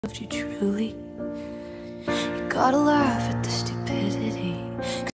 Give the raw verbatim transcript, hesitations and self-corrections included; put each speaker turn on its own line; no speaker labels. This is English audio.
loved you truly. You gotta laugh at the